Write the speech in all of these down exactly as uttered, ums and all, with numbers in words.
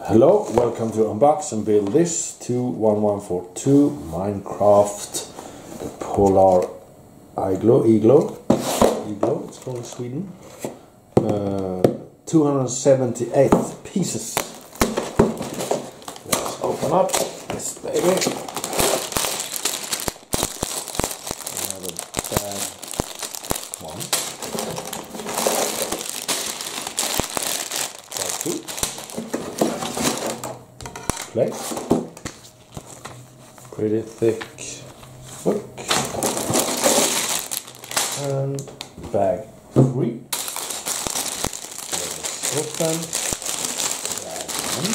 Hello, welcome to Unbox and Build This two one one four two Minecraft Polar Igloo, Igloo, Igloo, it's called in Sweden. Uh, two hundred seventy-eight pieces. Let's open up this baby. Another bag. One. Bag two. Plate. Pretty thick book. And bag three. Let's open. Bag one.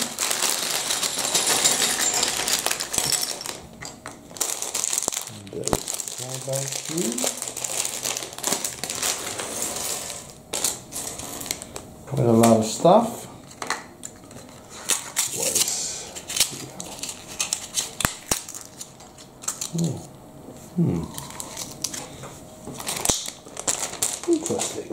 And there's more bag three. Quite a lot of stuff. Hmm. Hmm. Interesting.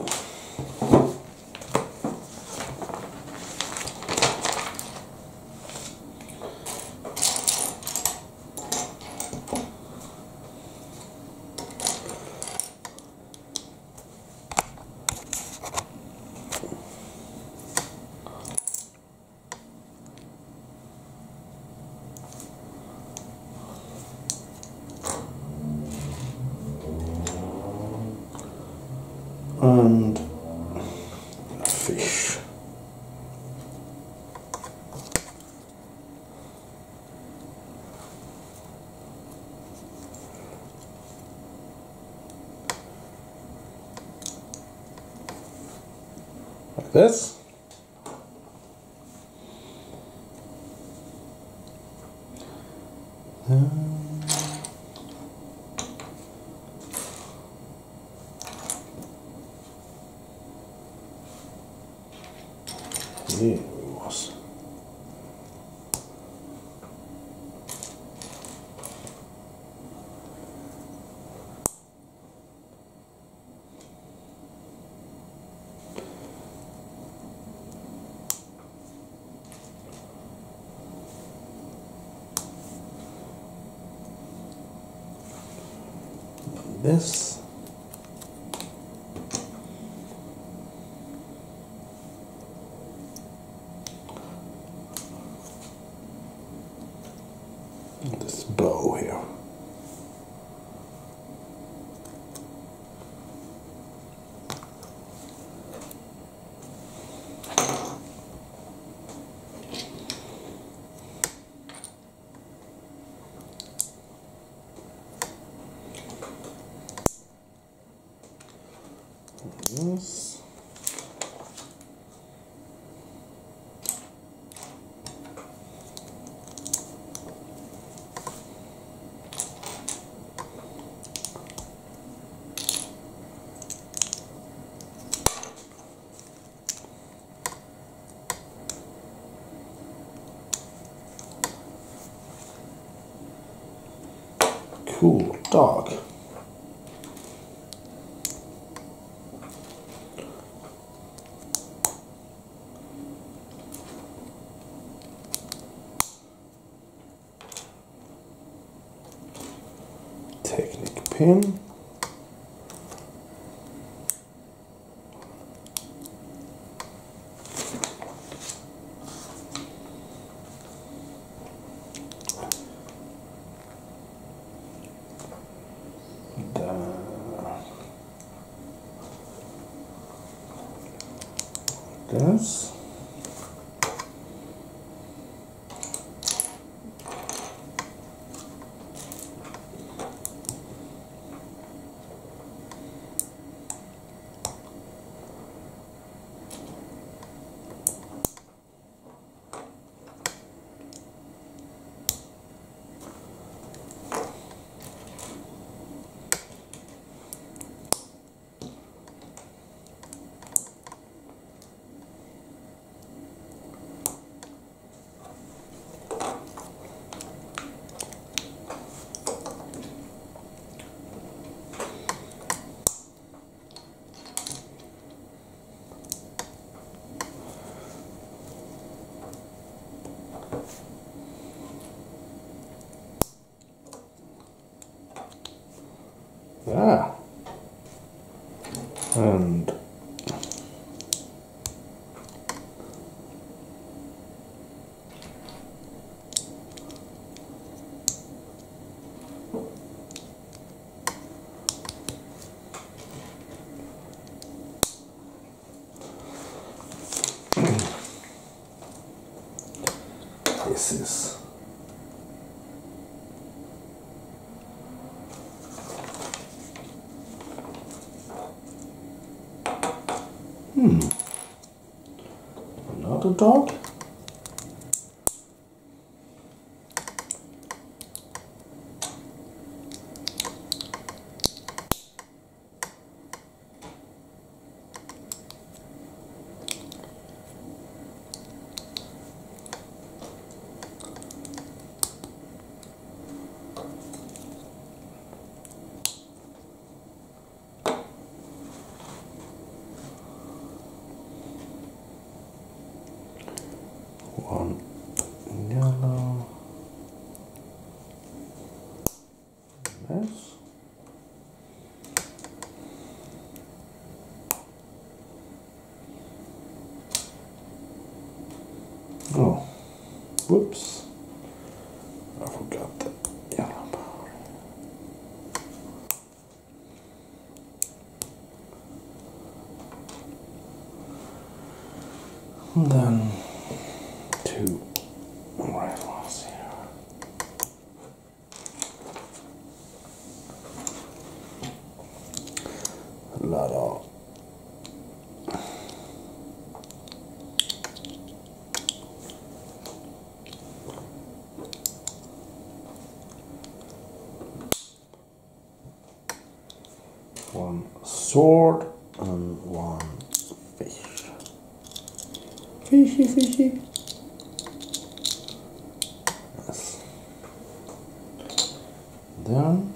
And a fish. Like this. Um, Here it was. This. This bow here. This. Cool dog. Technic pin. This. Yeah. And this is Hmm. Another dog? One yellow. This. Oh, whoops. I forgot the yellow part. And then two red ones here. A lot of one sword and one fish. Fishy, fishy. Yes. Then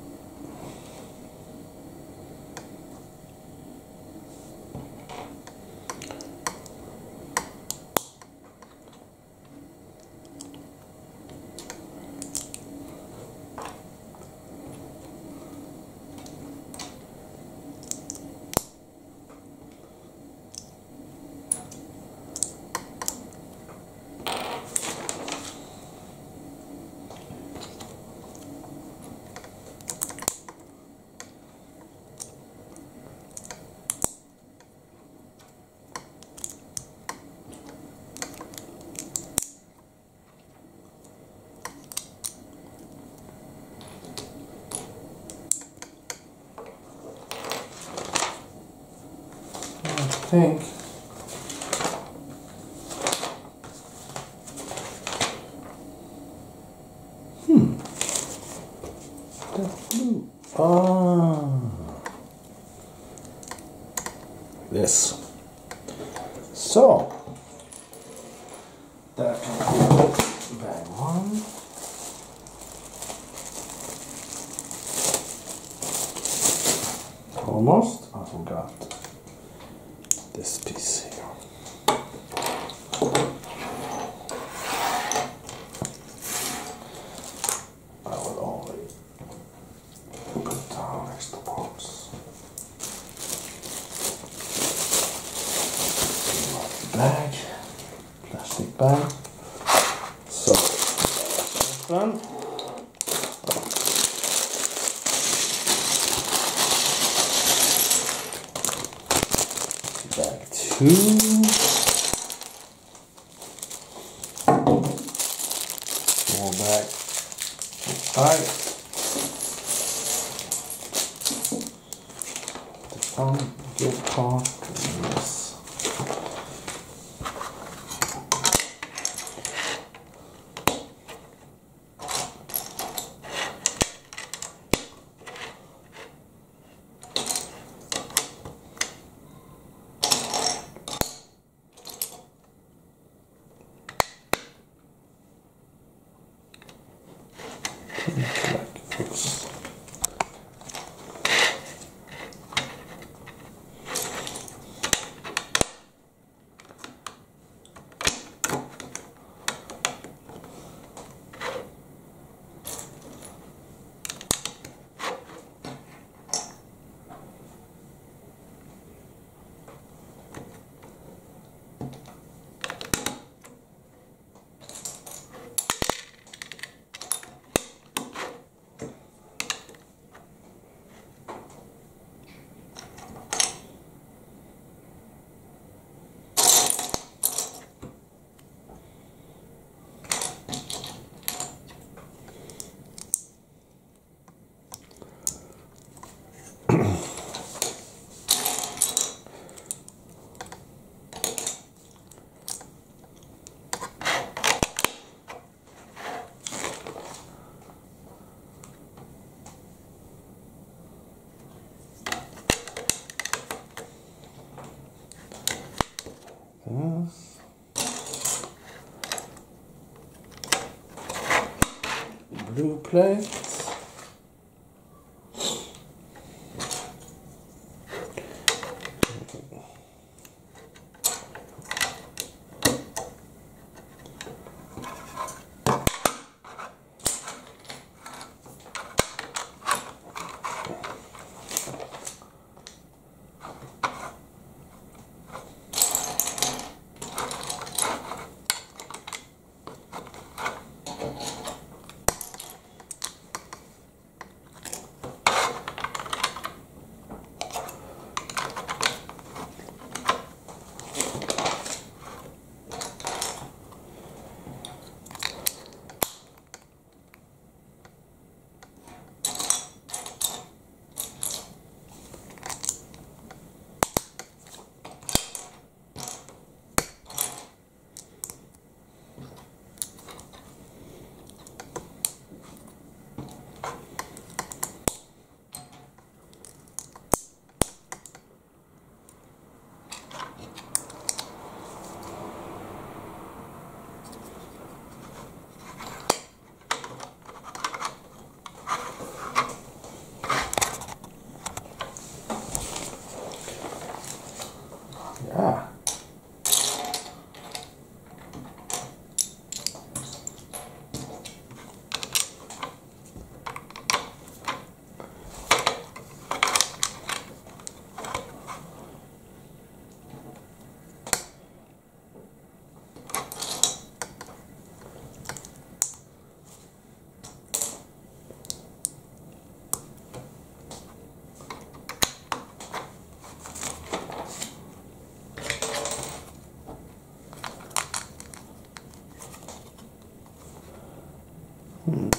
I think Hmm. That's blue. Ah. This. So that can go bag one. Almost. I forgot this piece here. I will only put down next to box. Bag, plastic bag. So this one. Bag two. More bag five. The fun good part is like This. Blue plate. Yeah. Hmm.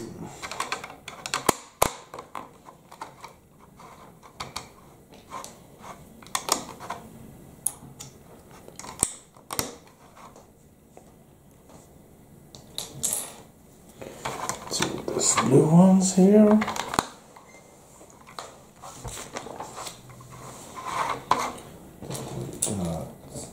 See these blue ones here. Uh,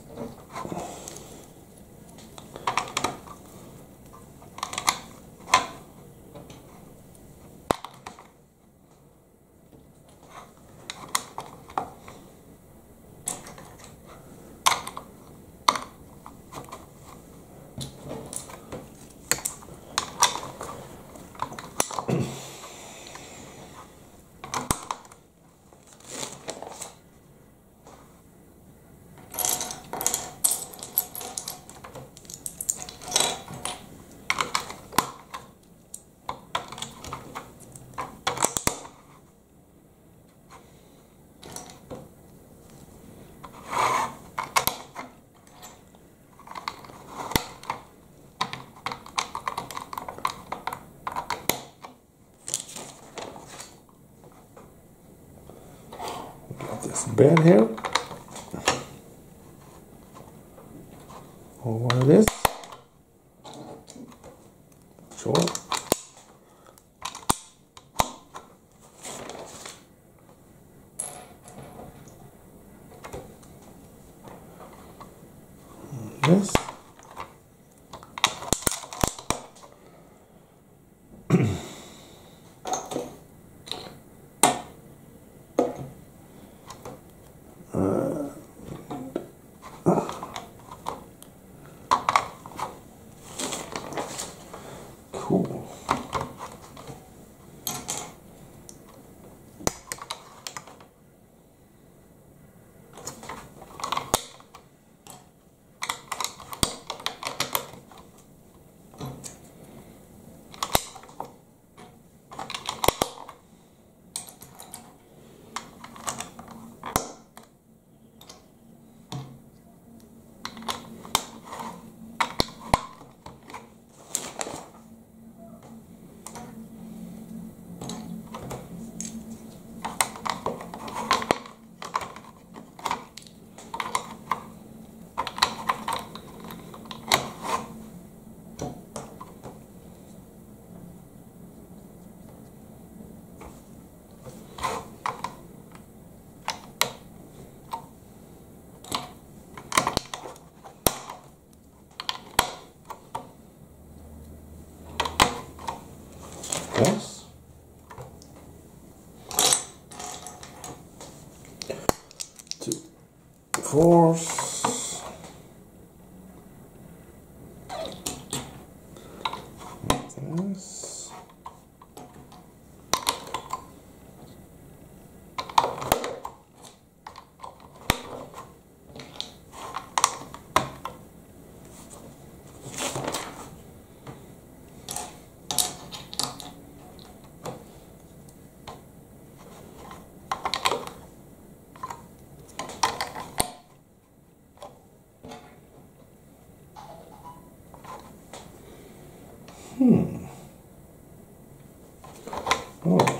This bed here, or what it is, sure. This. Cool. course. Like this. Hmm. Oh.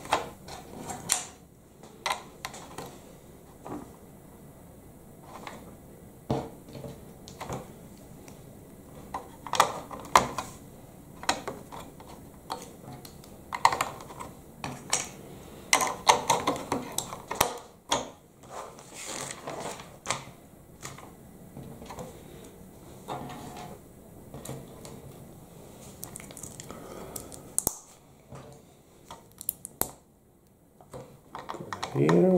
Here.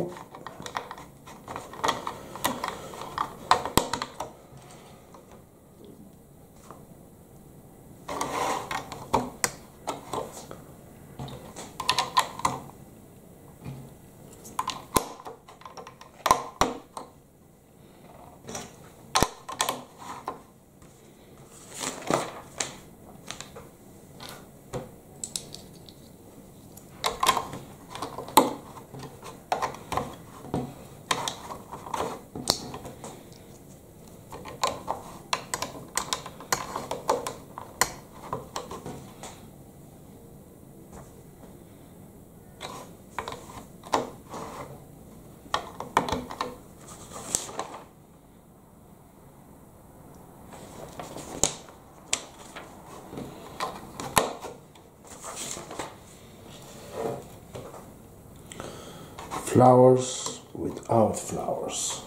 Flowers without flowers.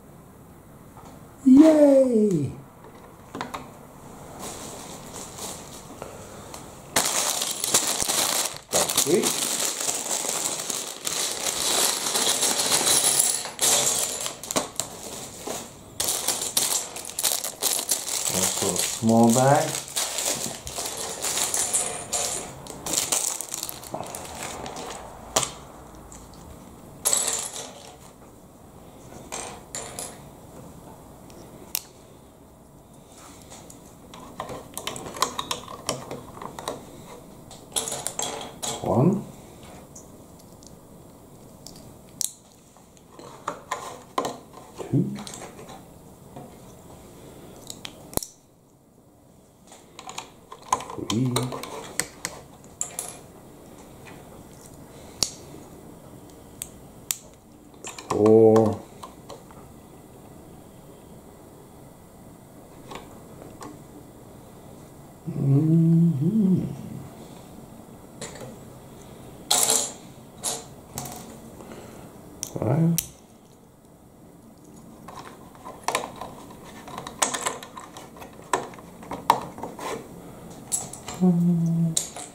Yay! That's it. Also a small bag. One, two, three, four, mm-hmm. Five, mm,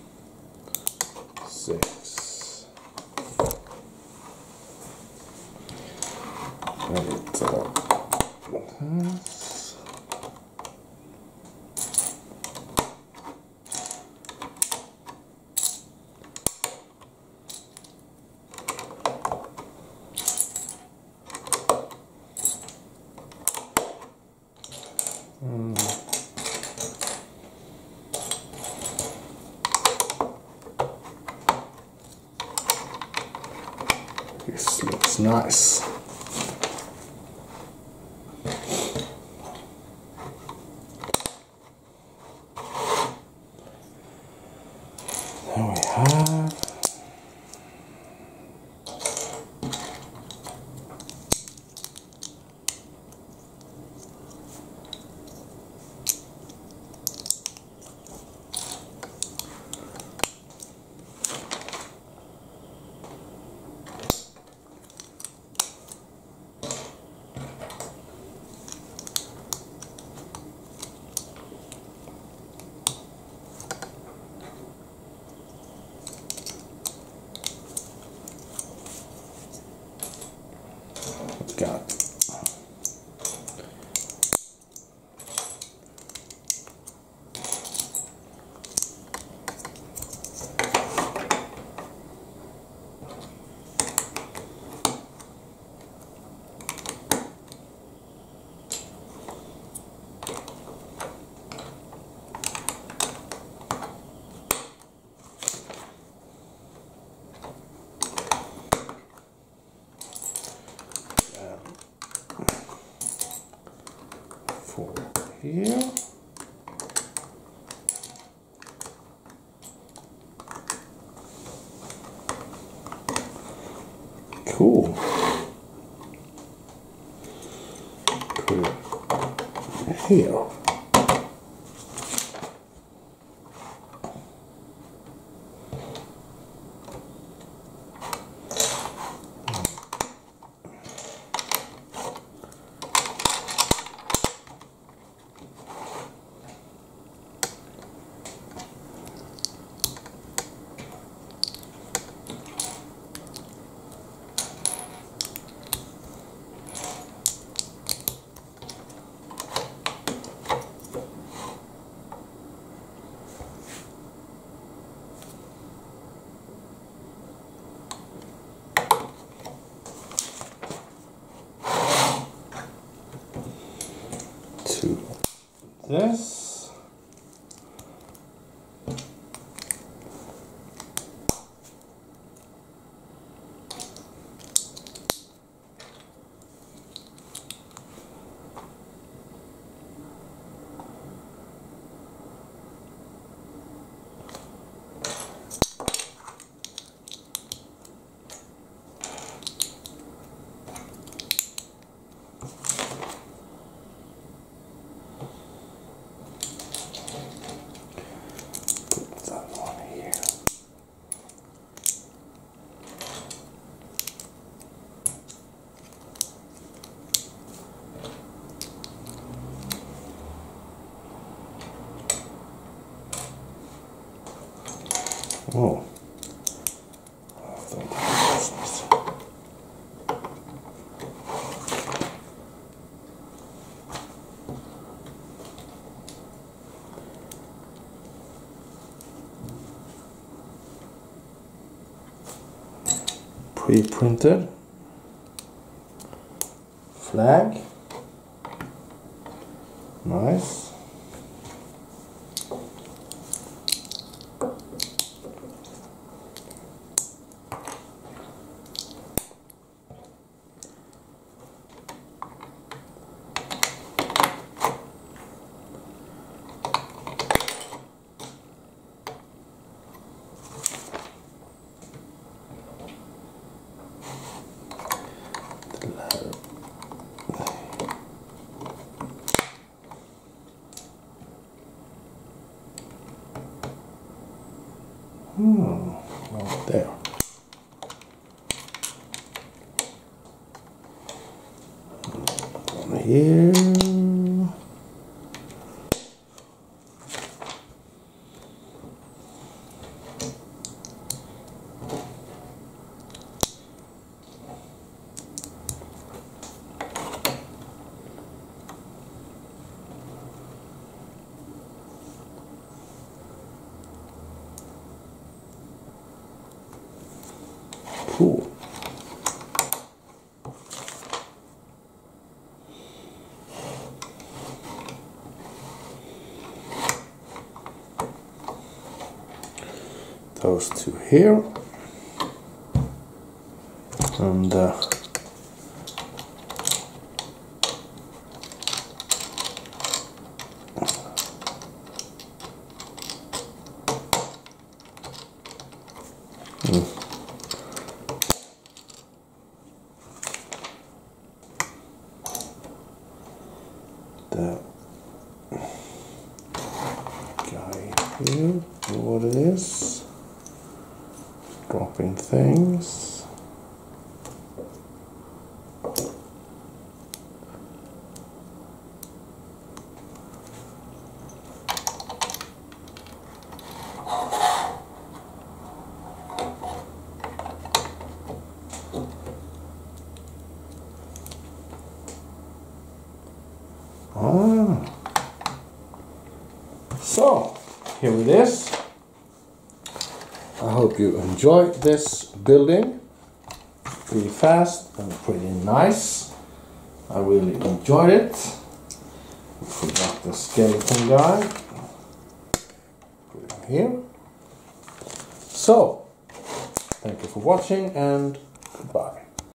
six. Right, uh, this. Mm. This looks nice. There we have. four here. Cool. Put it here. To this. Oh, I thought that was pre-printed flag. Nice. Hmm, right there. One here. Cool. Those two here, and uh, hmm. The guy here, what it is, dropping things. Ah. So, here it is. I hope you enjoyed this building. Pretty fast and pretty nice. I really enjoyed it. Forgot the skeleton guy. Put him here. So, thank you for watching and goodbye.